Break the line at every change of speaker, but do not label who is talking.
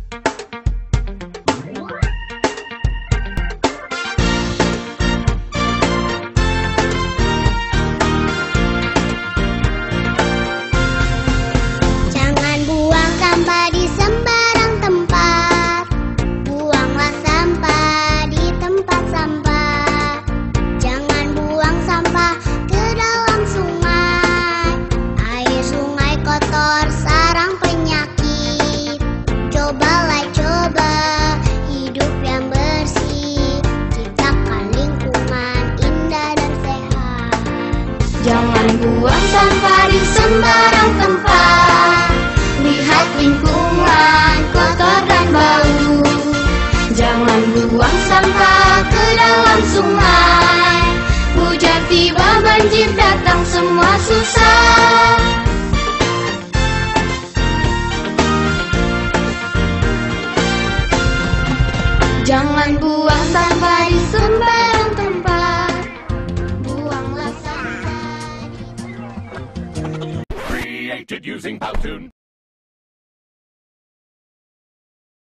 Jangan buang sampah di sembarang tempat. Buanglah sampah di tempat sampah. Jangan buang sampah ke dalam sungai. Air sungai kotor, sarang penyakit. Cobalah coba hidup yang bersih, ciptakan lingkungan indah dan sehat.
Jangan buang sampah di sembarang tempat. Lihat lingkungan kotor dan bau. Jangan buang sampah ke dalam sungai. Hujan tiba, banjir datang, semua susah. Jangan buang sampah di sembarang tempat. Buanglah sampah.
Created using Powtoon.